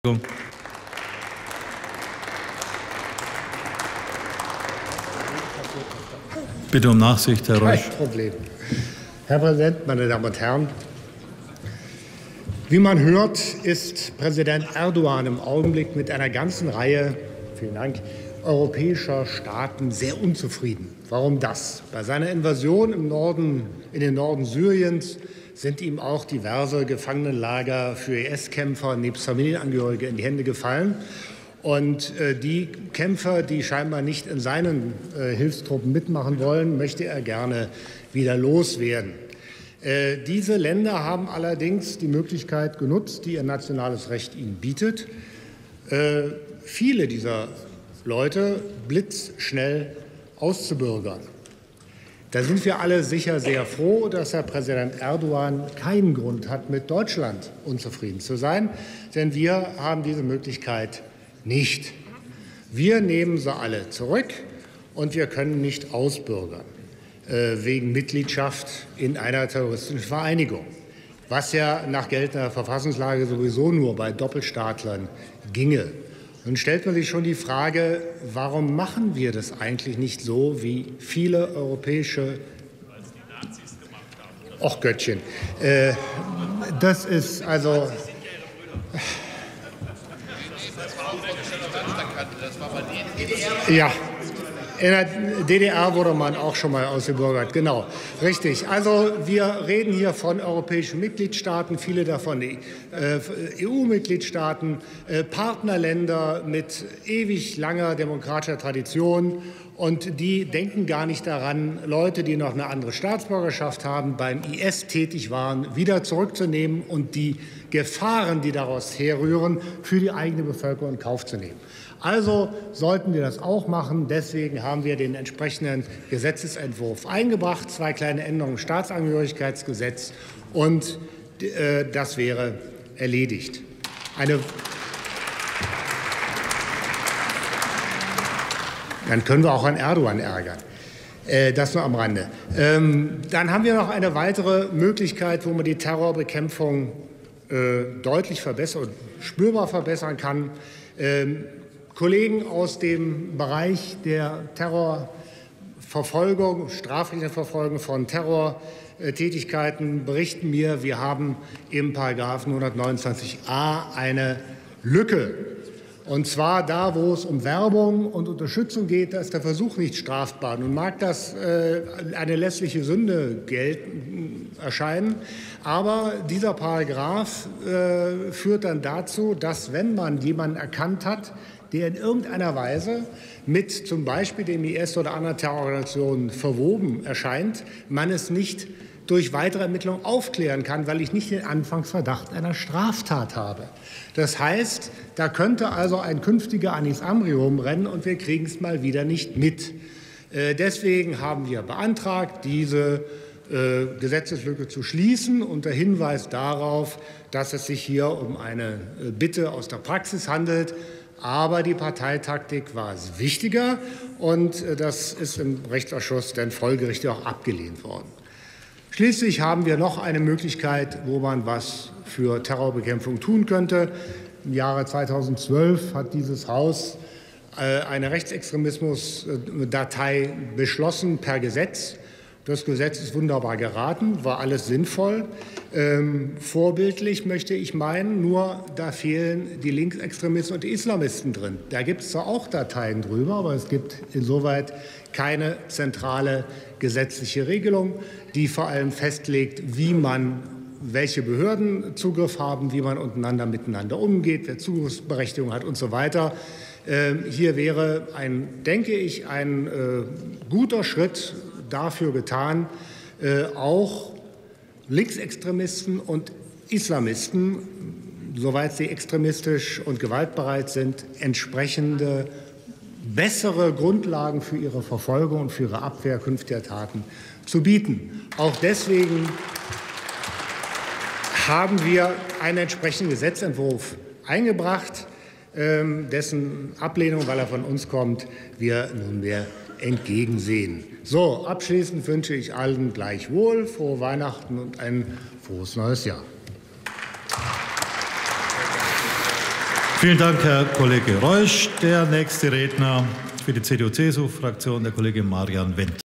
Bitte um Nachsicht, Herr Reusch. Kein Problem. Herr Präsident, meine Damen und Herren! Wie man hört, ist Präsident Erdogan im Augenblick mit einer ganzen Reihe, vielen Dank, europäischer Staaten sehr unzufrieden. Warum das? Bei seiner Invasion in den Norden Syriens sind ihm auch diverse Gefangenenlager für IS-Kämpfer nebst Familienangehörige in die Hände gefallen. Und die Kämpfer, die scheinbar nicht in seinen Hilfstruppen mitmachen wollen, möchte er gerne wieder loswerden. Diese Länder haben allerdings die Möglichkeit genutzt, die ihr nationales Recht ihnen bietet, viele dieser Leute blitzschnell auszubürgern. Da sind wir alle sicher sehr froh, dass Herr Präsident Erdogan keinen Grund hat, mit Deutschland unzufrieden zu sein, denn wir haben diese Möglichkeit nicht. Wir nehmen sie alle zurück und wir können nicht ausbürgern wegen Mitgliedschaft in einer terroristischen Vereinigung, was ja nach geltender Verfassungslage sowieso nur bei Doppelstaatlern ginge. Nun stellt man sich schon die Frage, warum machen wir das eigentlich nicht so, wie viele europäische... Och Göttchen, das ist also... Ja, in der DDR wurde man auch schon mal ausgebürgert, genau, richtig. Also wir reden hier von europäischen Mitgliedstaaten, viele davon EU-Mitgliedstaaten, Partnerländer mit ewig langer demokratischer Tradition. Und die denken gar nicht daran, Leute, die noch eine andere Staatsbürgerschaft haben, beim IS tätig waren, wieder zurückzunehmen und die Gefahren, die daraus herrühren, für die eigene Bevölkerung in Kauf zu nehmen. Also sollten wir das auch machen. Deswegen haben wir den entsprechenden Gesetzesentwurf eingebracht, 2 kleine Änderungen im Staatsangehörigkeitsgesetz, und das wäre erledigt. Dann können wir auch an Erdogan ärgern. Das nur am Rande. Dann haben wir noch eine weitere Möglichkeit, wo man die Terrorbekämpfung deutlich verbessern, spürbar verbessern kann. Kollegen aus dem Bereich der Terrorverfolgung, strafrechtlichen Verfolgung von Terrortätigkeiten berichten mir, wir haben im § 129a eine Lücke. Und zwar da, wo es um Werbung und Unterstützung geht, da ist der Versuch nicht strafbar. Nun mag das eine lässliche Sünde erscheinen, aber dieser Paragraph führt dann dazu, dass, wenn man jemanden erkannt hat, der in irgendeiner Weise mit zum Beispiel dem IS oder anderen Terrororganisationen verwoben erscheint, man es nicht durch weitere Ermittlungen aufklären kann, weil ich nicht den Anfangsverdacht einer Straftat habe. Das heißt, da könnte also ein künftiger Anis Amri rumrennen und wir kriegen es mal wieder nicht mit. Deswegen haben wir beantragt, diese Gesetzeslücke zu schließen, unter Hinweis darauf, dass es sich hier um eine Bitte aus der Praxis handelt. Aber die Parteitaktik war es wichtiger, und das ist im Rechtsausschuss dann folgerichtig auch abgelehnt worden. Schließlich haben wir noch eine Möglichkeit, wo man was für Terrorbekämpfung tun könnte. Im Jahre 2012 hat dieses Haus eine Rechtsextremismusdatei beschlossen per Gesetz. Das Gesetz ist wunderbar geraten, war alles sinnvoll, vorbildlich möchte ich meinen, nur da fehlen die Linksextremisten und die Islamisten drin. Da gibt es zwar auch Dateien drüber, aber es gibt insoweit keine zentrale gesetzliche Regelung, die vor allem festlegt, welche Behörden Zugriff haben, wie man miteinander umgeht, wer Zugriffsberechtigung hat und so weiter. Hier wäre, denke ich, ein guter Schritt dafür getan, auch Linksextremisten und Islamisten, soweit sie extremistisch und gewaltbereit sind, entsprechende bessere Grundlagen für ihre Verfolgung und für ihre Abwehr künftiger Taten zu bieten. Auch deswegen haben wir einen entsprechenden Gesetzentwurf eingebracht, dessen Ablehnung, weil er von uns kommt, wir nunmehr entgegensehen. So, abschließend wünsche ich allen gleichwohl frohe Weihnachten und ein frohes neues Jahr. Vielen Dank, Herr Kollege Reusch. Der nächste Redner für die CDU-CSU-Fraktion, der Kollege Marian Wendt.